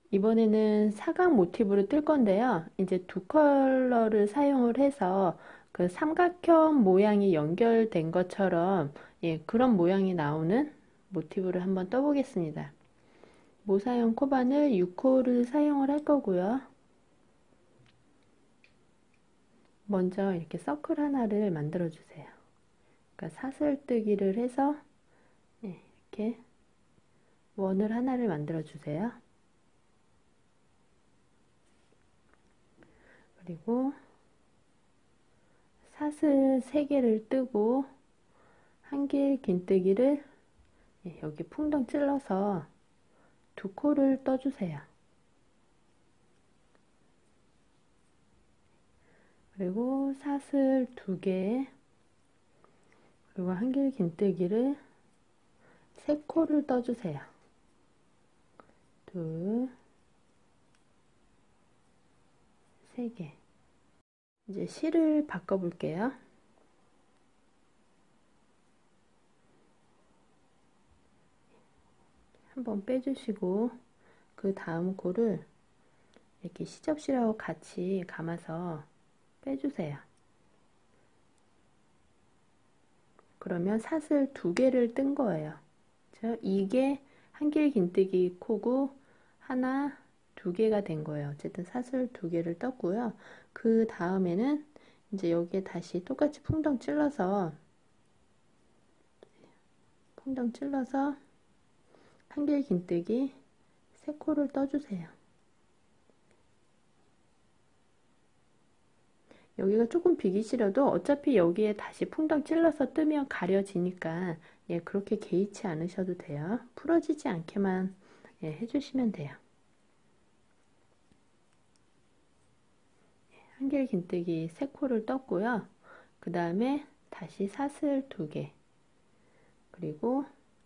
이번에는 사각 모티브로 뜰 건데요. 이제 두 컬러를 사용을 해서 그 삼각형 모양이 연결된 것처럼 예, 그런 모양이 나오는 모티브를 한번 떠보겠습니다. 모사형 코바늘 6호를 사용을 할 거고요. 먼저 이렇게 서클 하나를 만들어 주세요. 그러니까 사슬뜨기를 해서 예, 이렇게 원을 하나를 만들어 주세요. 그리고 사슬 3개를 뜨고 한길 긴뜨기를 여기 풍덩 찔러서 2코를 떠주세요. 그리고 사슬 2개, 그리고 한길 긴뜨기를 3코를 떠주세요. 둘, 3개. 이제 실을 바꿔볼게요. 한번 빼주시고 그 다음 코를 이렇게 시접실하고 같이 감아서 빼주세요. 그러면 사슬 2개를 뜬 거예요. 이게 한길 긴뜨기 코고 하나, 2개가 된 거예요. 어쨌든 사슬 2개를 떴고요. 그 다음에는 이제 여기에 다시 똑같이 풍덩 찔러서 한길 긴뜨기 3코를 떠주세요. 여기가 조금 비기 싫어도 어차피 여기에 다시 풍덩 찔러서 뜨면 가려지니까 예, 그렇게 개의치 않으셔도 돼요. 풀어지지 않게만 예, 해주시면 돼요. 한길 긴뜨기 3코를 떴고요. 그 다음에 다시 사슬 2개, 그리고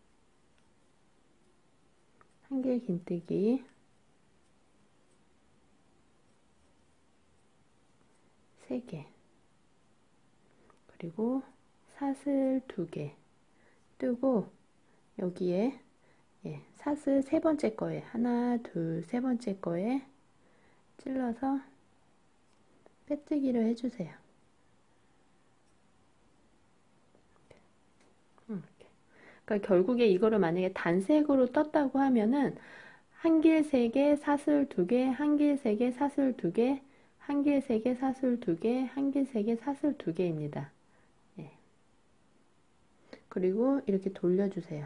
한길 긴뜨기 3개, 그리고 사슬 2개 뜨고 여기에 예, 사슬 3번째 거에 하나, 둘, 3번째 거에 찔러서 빼뜨기를 해주세요. 그러니까 결국에 이거를 만약에 단색으로 떴다고 하면은 한길 3개, 사슬 2개, 한길 3개, 사슬 2개, 한길 3개, 사슬 2개, 한길 3개, 사슬 2개입니다. 예. 그리고 이렇게 돌려주세요.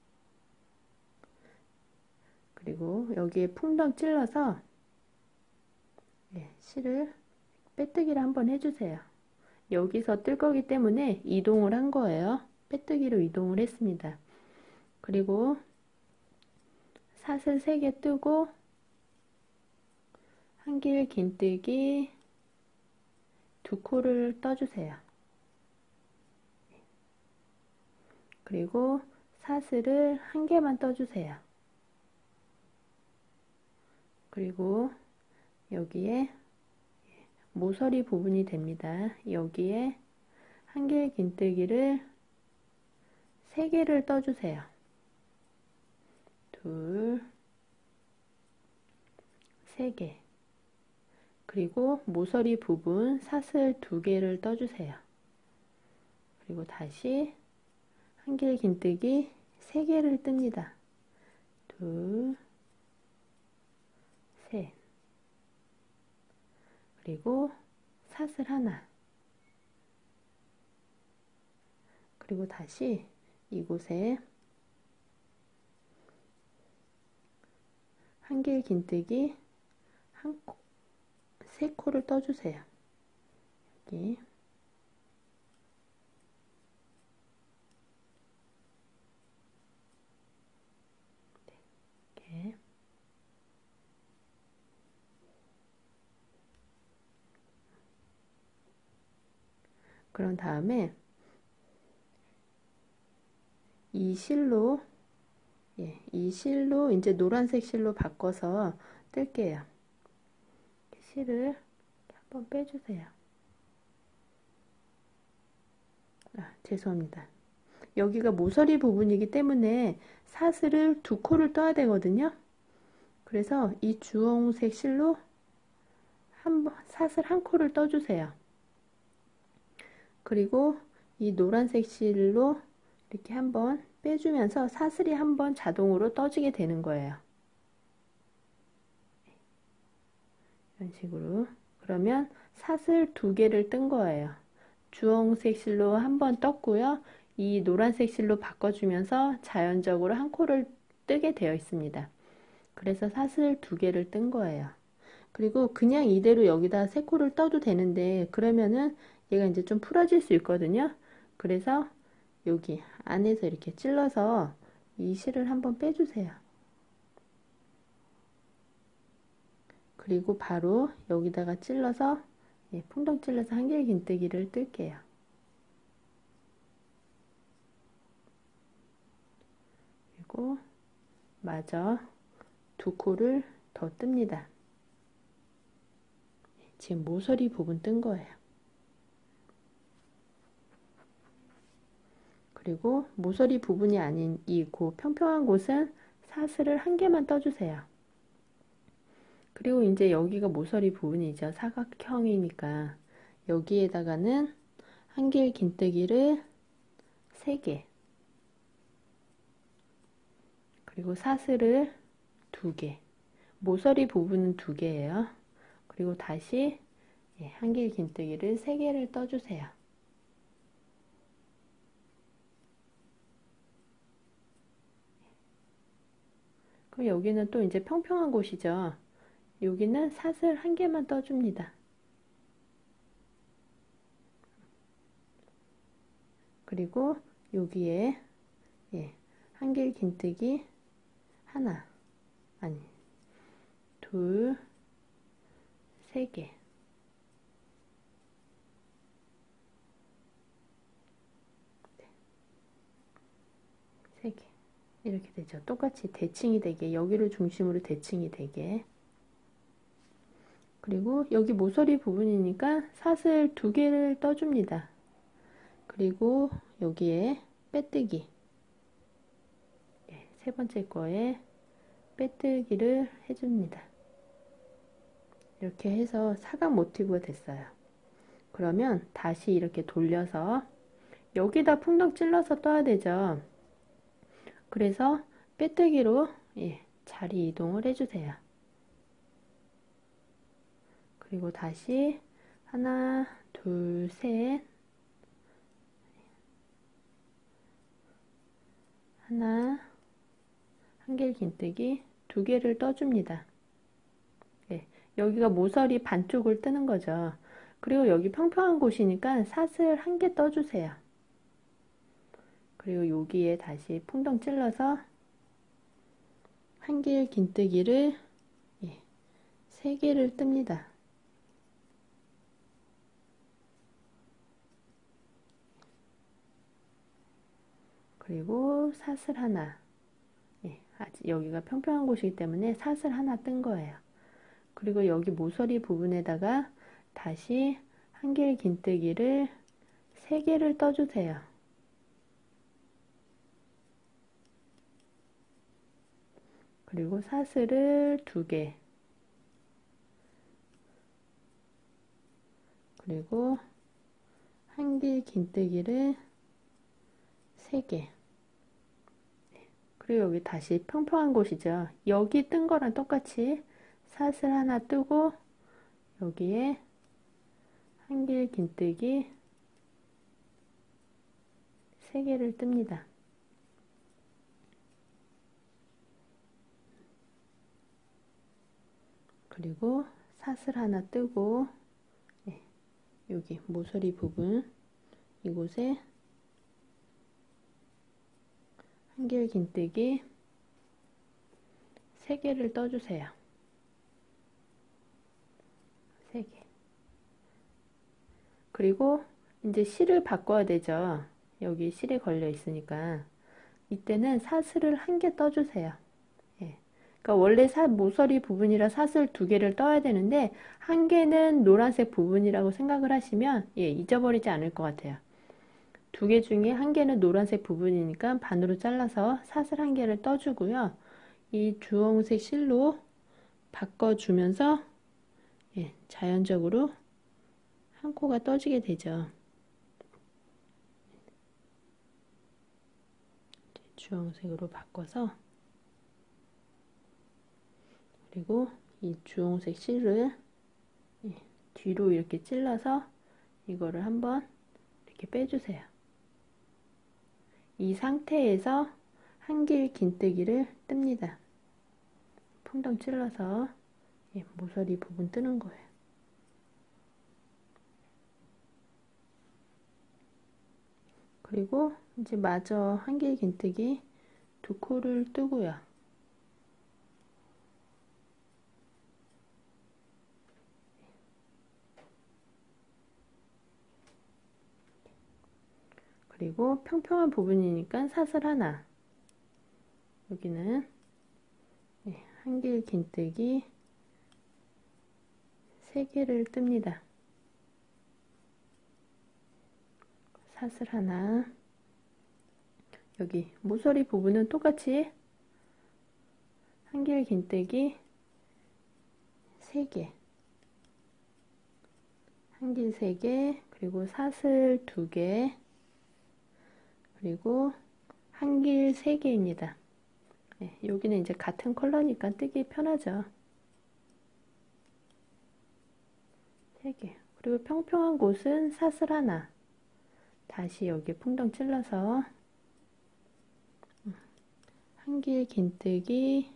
그리고 여기에 풍덩 찔러서 예, 실을 빼뜨기를 한번 해주세요. 여기서 뜰 거기 때문에 이동을 한 거예요. 빼뜨기로 이동을 했습니다. 그리고 사슬 3개 뜨고 한길 긴뜨기 2코를 떠주세요. 그리고 사슬을 1개만 떠주세요. 그리고 여기에 모서리 부분이 됩니다. 여기에 한길 긴뜨기를 3개를 떠주세요. 둘, 3개. 그리고 모서리 부분 사슬 2개를 떠주세요. 그리고 다시 한길 긴뜨기 3개를 뜹니다. 둘, 셋. 그리고 사슬 하나. 그리고 다시 이곳에 한길 긴뜨기 3코를 떠주세요. 여기. 이렇게. 그런 다음에 이 실로 예, 이 실로 이제 노란색 실로 바꿔서 뜰게요. 실을 한번 빼주세요. 죄송합니다. 여기가 모서리 부분이기 때문에 사슬을 2코를 떠야 되거든요. 그래서 이 주홍색 실로 사슬 한 코를 떠주세요. 그리고 이 노란색 실로 이렇게 한번 빼주면서 사슬이 한번 자동으로 떠지게 되는 거예요. 이런 식으로. 그러면 사슬 두 개를 뜬 거예요. 주홍색 실로 한번 떴고요. 이 노란색 실로 바꿔주면서 자연적으로 한 코를 뜨게 되어 있습니다. 그래서 사슬 두 개를 뜬 거예요. 그리고 그냥 이대로 여기다 세 코를 떠도 되는데 그러면은 얘가 이제 좀 풀어질 수 있거든요. 그래서 여기 안에서 이렇게 찔러서 이 실을 한번 빼주세요. 그리고 바로 여기다가 찔러서 풍덩 찔러서 한길긴뜨기를 뜰게요. 그리고 마저 두 코를 더 뜹니다. 지금 모서리 부분 뜬 거예요. 그리고 모서리 부분이 아닌 이 평평한 곳은 사슬을 한 개만 떠주세요. 그리고 이제 여기가 모서리 부분이죠. 사각형이니까 여기에다가는 한길 긴뜨기를 3개, 그리고 사슬을 2개, 모서리 부분은 2개예요. 그리고 다시 한길 긴뜨기를 3개를 떠주세요. 그럼 여기는 또 이제 평평한 곳이죠. 여기는 사슬 한 개만 떠줍니다. 그리고 여기에 한길 긴뜨기 하나, 아니, 둘, 3개. 세 개. 이렇게 되죠. 똑같이 대칭이 되게, 여기를 중심으로 대칭이 되게. 그리고 여기 모서리 부분이니까 사슬 2개를 떠줍니다. 그리고 여기에 빼뜨기. 세 번째 거에 빼뜨기를 해줍니다. 이렇게 해서 사각 모티브가 됐어요. 그러면 다시 이렇게 돌려서 여기다 풍덩 찔러서 떠야 되죠. 그래서 빼뜨기로 자리 이동을 해주세요. 그리고 다시 하나, 둘, 셋, 하나, 한길 긴뜨기 2개를 떠줍니다. 여기가 모서리 반쪽을 뜨는 거죠. 그리고 여기 평평한 곳이니까 사슬 1개 떠주세요. 그리고 여기에 다시 풍덩 찔러서 한길 긴뜨기를 3개를 뜹니다. 그리고 사슬 하나. 아직 여기가 평평한 곳이기 때문에 사슬 하나 뜬 거예요. 그리고 여기 모서리 부분에다가 다시 한길 긴뜨기를 3개를 떠주세요. 그리고 사슬을 2개. 그리고 한길 긴뜨기를 3개. 그리고 여기 다시 평평한 곳이죠. 여기 뜬 거랑 똑같이 사슬 하나 뜨고 여기에 한길 긴뜨기 3개를 뜹니다. 그리고 사슬 하나 뜨고 여기 모서리 부분 이곳에 한길 긴뜨기 3개를 떠주세요. 3개. 그리고 이제 실을 바꿔야 되죠. 여기 실에 걸려 있으니까 이때는 사슬을 1개 떠주세요. 그러니까 원래 모서리 부분이라 사슬 2개를 떠야 되는데 1개는 노란색 부분이라고 생각을 하시면 잊어버리지 않을 것 같아요. 2개 중에 1개는 노란색 부분이니까 반으로 잘라서 사슬 1개를 떠주고요. 이 주홍색 실로 바꿔주면서 자연적으로 한 코가 떠지게 되죠. 주홍색으로 바꿔서, 그리고 이 주홍색 실을 뒤로 이렇게 찔러서 이거를 한번 이렇게 빼주세요. 이 상태에서 한길 긴뜨기를 뜹니다. 풍덩 찔러서 모서리 부분 뜨는 거예요. 그리고 이제 마저 한길 긴뜨기 두 코를 뜨고요. 그리고 평평한 부분이니까 사슬 하나, 여기는 한길 긴뜨기 3개를 뜹니다. 사슬 하나, 여기 모서리 부분은 똑같이 한길 긴뜨기 3개, 한길 3개, 그리고 사슬 2개, 그리고 한길 3개입니다. 여기는 이제 같은 컬러니까 뜨기 편하죠. 3개. 그리고 평평한 곳은 사슬 하나. 다시 여기 풍덩 찔러서 한길 긴뜨기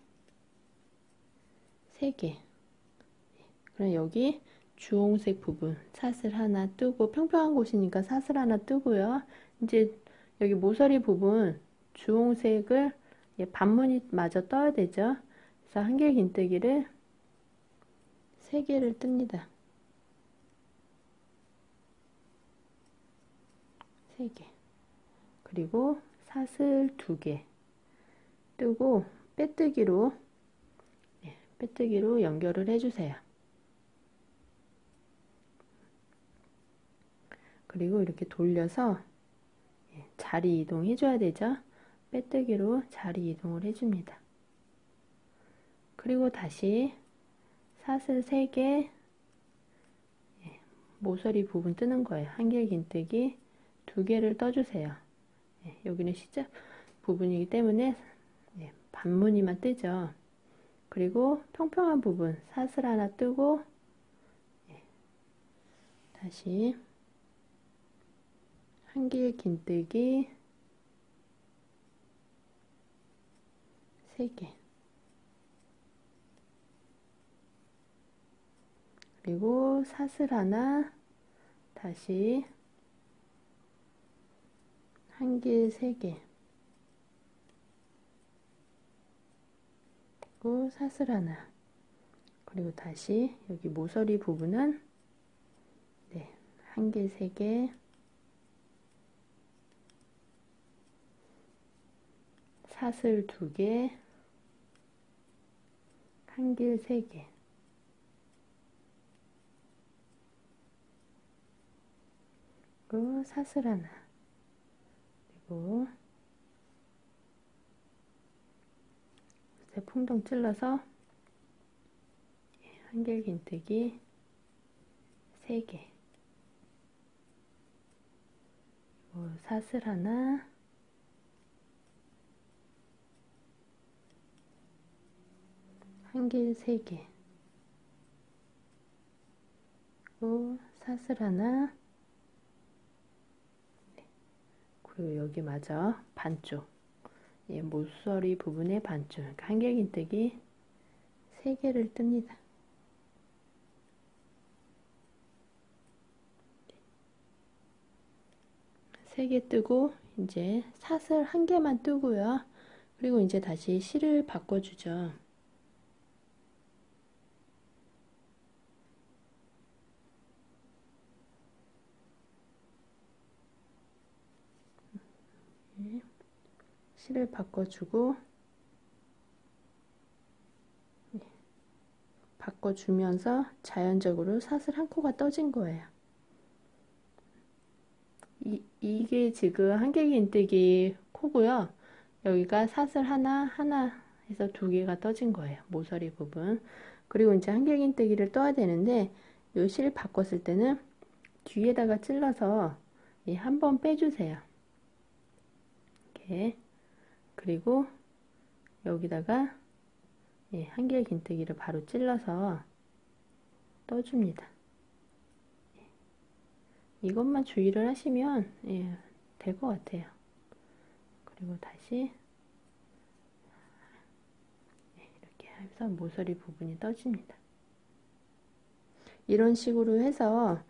3개. 그럼 여기 주홍색 부분 사슬 하나 뜨고, 평평한 곳이니까 사슬 하나 뜨고요. 이제 여기 모서리 부분 주홍색을 반무늬 마저 떠야 되죠. 그래서 한길 긴뜨기를 3개를 뜹니다. 3개. 그리고 사슬 2개 뜨고 빼뜨기로 연결을 해주세요. 그리고 이렇게 돌려서 자리 이동 해줘야 되죠. 빼뜨기로 자리 이동을 해줍니다. 그리고 다시 사슬 3개 모서리 부분 뜨는 거예요. 한길 긴뜨기 2개를 떠주세요. 여기는 시작 부분이기 때문에 반무늬만 뜨죠. 그리고 평평한 부분 사슬 하나 뜨고 다시 한길 긴뜨기 3개, 그리고 사슬 하나, 다시 한길 3개, 그리고 사슬 하나, 그리고 다시 여기 모서리 부분은 한길 3개, 사슬 2개, 한길 3개, 그리고 사슬 하나, 그리고 풍덩 찔러서 한길 긴뜨기 3개, 그리고 사슬 하나, 한길 3개, 그리고 사슬 하나, 그리고 여기 마저 반쪽, 모서리 부분의 반쪽, 그러니까 한길 긴뜨기 3개를 뜹니다. 3개 뜨고 이제 사슬 1개만 뜨고요. 그리고 이제 다시 실을 바꿔주죠. 실을 바꿔주고 바꿔주면서 자연적으로 사슬 1코가 떠진 거예요. 이게 지금 한길 긴뜨기 코고요. 여기가 사슬 하나 해서 2개가 떠진 거예요. 모서리 부분. 그리고 이제 한길긴뜨기를 떠야 되는데 요 실 바꿨을 때는 뒤에다가 찔러서 한 번 빼주세요. 이렇게. 그리고 여기다가 한길긴뜨기를 바로 찔러서 떠줍니다. 이것만 주의를 하시면 될 것 같아요. 그리고 다시 이렇게 해서 모서리 부분이 떠집니다. 이런 식으로 해서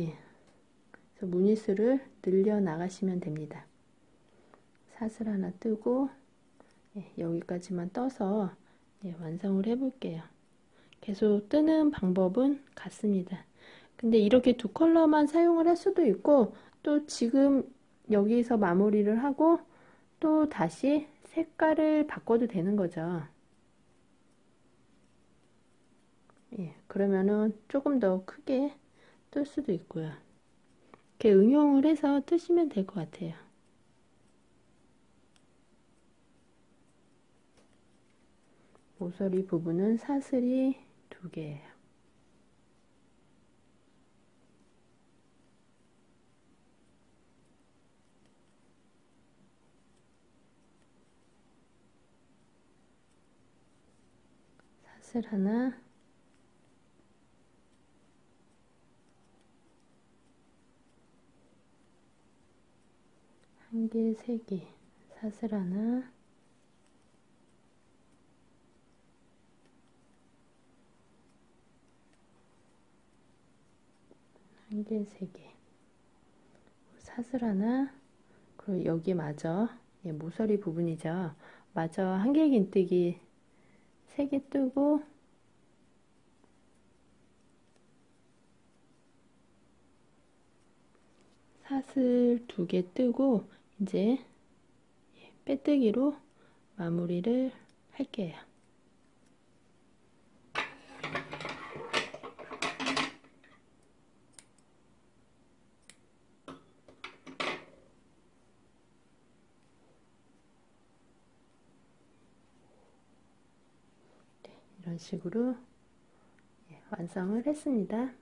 무니스를 늘려 나가시면 됩니다. 사슬 하나 뜨고 여기까지만 떠서 완성을 해 볼게요. 계속 뜨는 방법은 같습니다. 근데 이렇게 두 컬러만 사용을 할 수도 있고, 또 지금 여기서 마무리를 하고 또 다시 색깔을 바꿔도 되는 거죠. 그러면은 조금 더 크게 뜰 수도 있고요. 이렇게 응용을 해서 뜨시면 될 것 같아요. 모서리 부분은 사슬이 2개예요. 사슬 하나, 한길 3개, 사슬 하나, 한길 3개, 사슬 하나, 그리고 여기 마저 모서리 부분이죠. 마저 한길긴뜨기 3개 뜨고 사슬 2개 뜨고 이제 빼뜨기로 마무리를 할게요. 이런 식으로 완성을 했습니다.